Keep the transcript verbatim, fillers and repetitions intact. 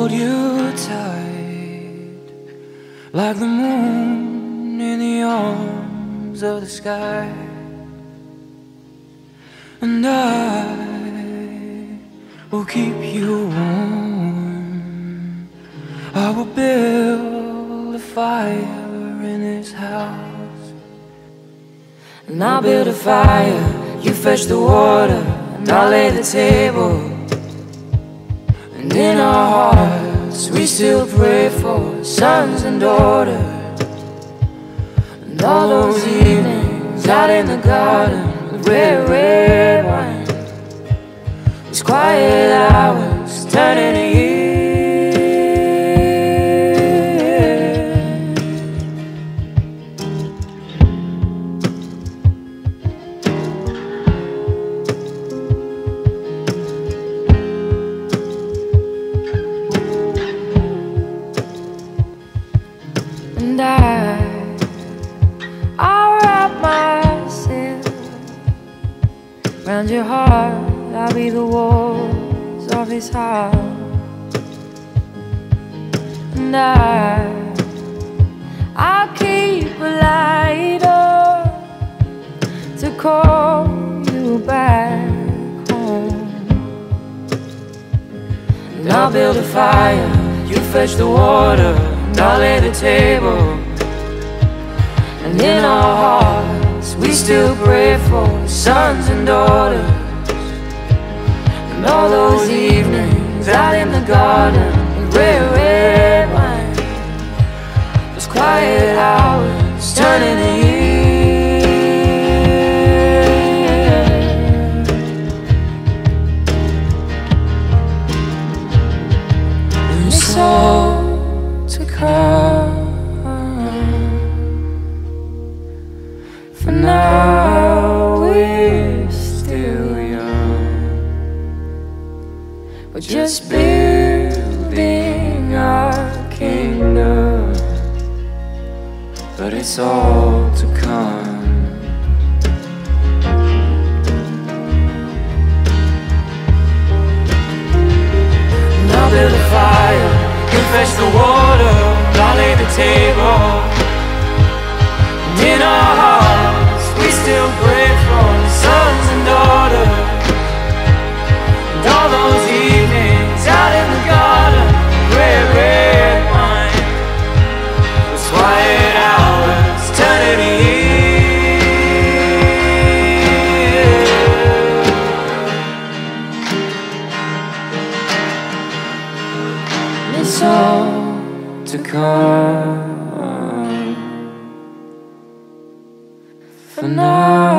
hold you tight, like the moon in the arms of the sky. And I will keep you warm. I will build a fire in this house. And I'll build a fire, you fetch the water, and I'll lay the table. And in our hearts we still pray for sons and daughters. And all those evenings out in the garden with red, red wine, these quiet hours turning to years. And I, I'll wrap myself round your heart. I'll be the walls of his heart. And I, I'll keep a light on to call you back home. And I'll build a fire, you fetch the water, and I'll lay the table. And in our hearts we still pray for sons and daughters. And all those evenings out in the garden with red, red wine, those quiet hours turning to years. And it's all to come. For now we're still young, we're just building our kingdom, but it's all to come. And I'll build a fire, you fetch the water, and I'll lay the table. And in our hearts we still pray for the sons and daughters. And all those evenings out in the garden, red, red wine, those quiet hours turning to years. And it's all to come. For now